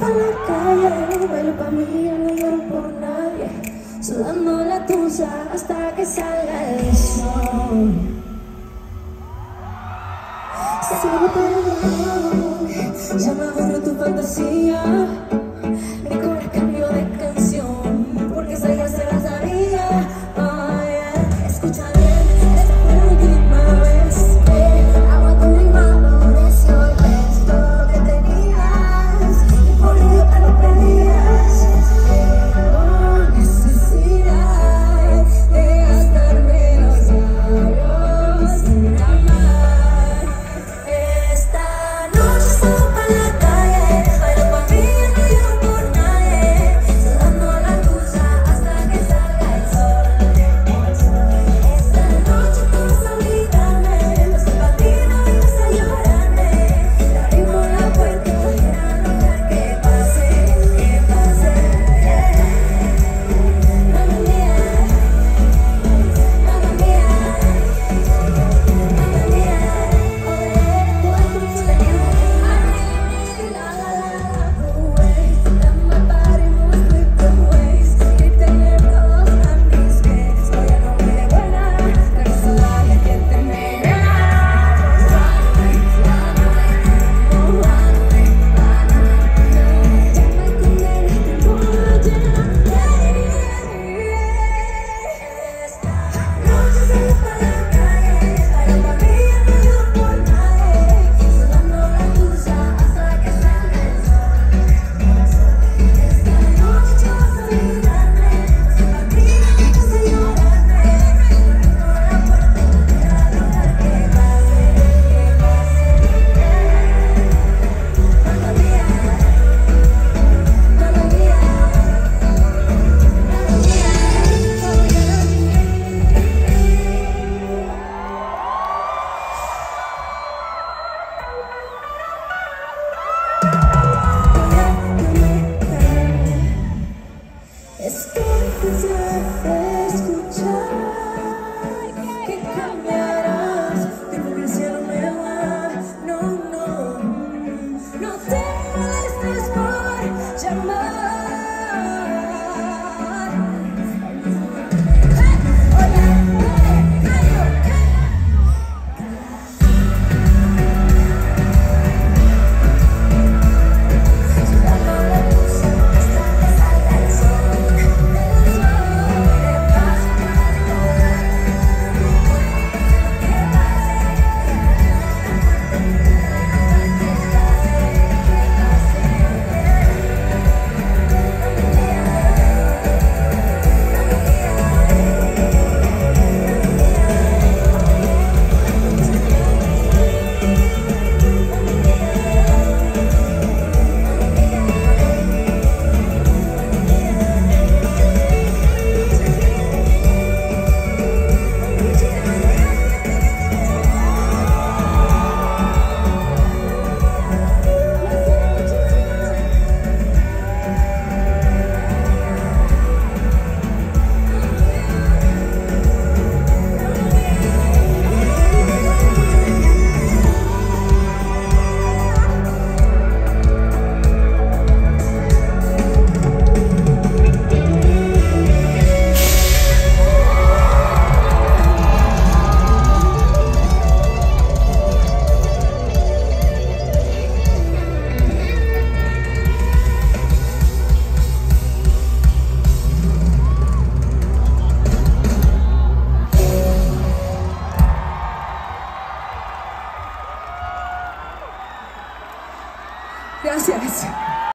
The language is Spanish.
pa' la calle, bailo pa' mí, yo no lloro por nadie, sudando la tusa hasta que salga el sol. Sigo perdiendo, ya me aburre tu fantasía. Mejor cambio de canción, porque esa ya se la sabía. Oh, yeah. Escucha bien, esta fue la última vez que aguanto mi madurez y olvides todo lo que tenías, y por ello te lo pedías. Tengo necesidad de gastarme los labios sin amar. Esta noche salgo pa' la calle, bailo pa' mí, yo no lloro por nadie, sudando la tusa hasta que salga el sol. Esta noche tú vas a olvidarme, no soy pa' ti, no vengas a llorarme. Te abrimos la puerta y a rogar que pase, que pase. Mamma mía, mamma mía, mamma mía. Estoy cansada de escuchar que cambiarás, que porque el cielo me va. No, no, no te molestes por llamar. Gracias.